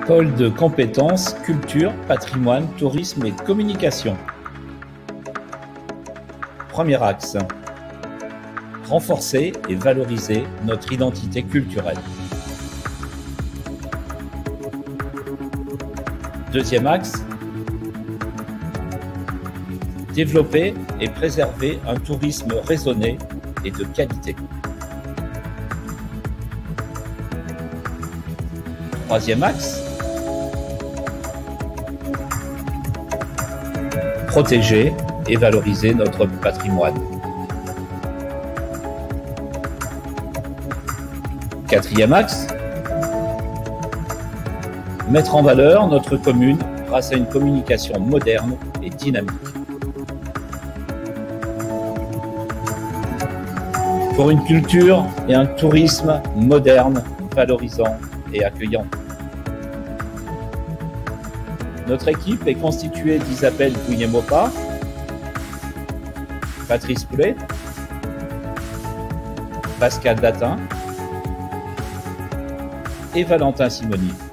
Pôle de compétences, culture, patrimoine, tourisme et communication. Premier axe. Renforcer et valoriser notre identité culturelle. Deuxième axe. Développer et préserver un tourisme raisonné et de qualité. Troisième axe. Protéger et valoriser notre patrimoine. Quatrième axe. Mettre en valeur notre commune grâce à une communication moderne et dynamique. Pour une culture et un tourisme moderne, valorisant et accueillant. Notre équipe est constituée d'Isabelle Gouillet-Maupas, Patrice Poulet, Pascal Datin et Valentin Simoni.